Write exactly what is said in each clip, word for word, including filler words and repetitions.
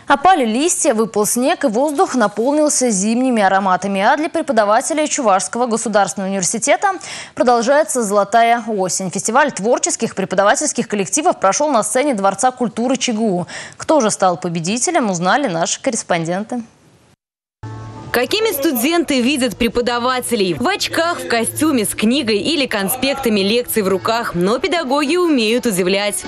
Опали листья, выпал снег, и воздух наполнился зимними ароматами. А для преподавателей Чувашского государственного университета продолжается «Золотая осень». Фестиваль творческих преподавательских коллективов прошел на сцене Дворца культуры ЧГУ. Кто же стал победителем, узнали наши корреспонденты. Какими студенты видят преподавателей? В очках, в костюме, с книгой или конспектами лекций в руках. Но педагоги умеют удивлять.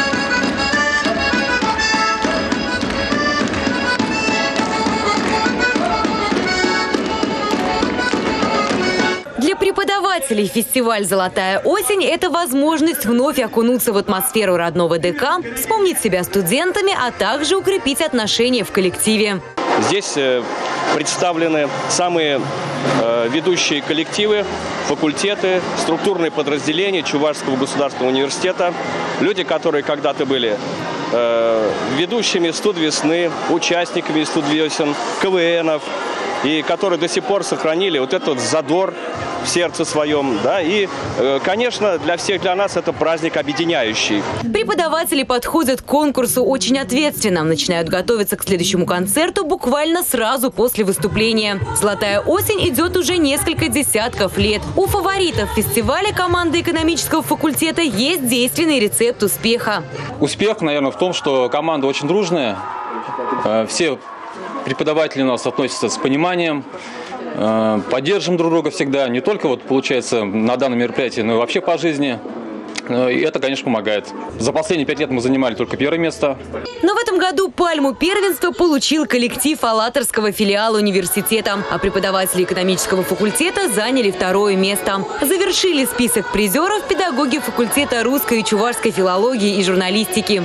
Для преподавателей фестиваль «Золотая осень» – это возможность вновь окунуться в атмосферу родного ДК, вспомнить себя студентами, а также укрепить отношения в коллективе. Здесь представлены самые ведущие коллективы, факультеты, структурные подразделения Чувашского государственного университета. Люди, которые когда-то были ведущими студвесны, участниками студвесен, КВНов, и которые до сих пор сохранили вот этот задор в сердце своем. Да? И, конечно, для всех для нас это праздник объединяющий. Преподаватели подходят к конкурсу очень ответственно. Начинают готовиться к следующему концерту буквально сразу после выступления. «Золотая осень» идет уже несколько десятков лет. У фаворитов фестиваля команды экономического факультета есть действенный рецепт успеха. Успех, наверное, в том, что команда очень дружная. Все преподаватели у нас относятся с пониманием, поддержим друг друга всегда, не только вот получается на данном мероприятии, но и вообще по жизни. И это, конечно, помогает. За последние пять лет мы занимали только первое место. Но в этом году пальму первенства получил коллектив Алаторского филиала университета, а преподаватели экономического факультета заняли второе место. Завершили список призеров педагоги факультета русской и чувашской филологии и журналистики.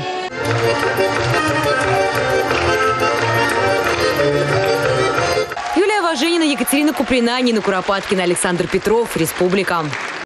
Юлия Важенина, Екатерина Куприна, Нина Куропаткина, Александр Петров. Республика.